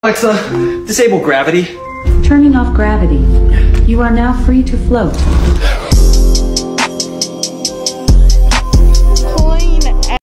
Alexa, disable gravity. Turning off gravity. You are now free to float.